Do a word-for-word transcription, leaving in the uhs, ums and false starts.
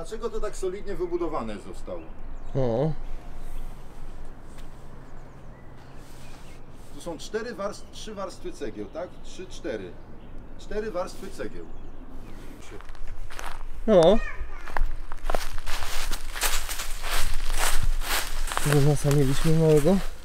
dlaczego to tak solidnie wybudowane zostało? O. Tu są cztery warstwy, trzy warstwy cegieł, tak? Trzy, cztery. Cztery warstwy cegieł. No. Tego masa mieliśmy małego.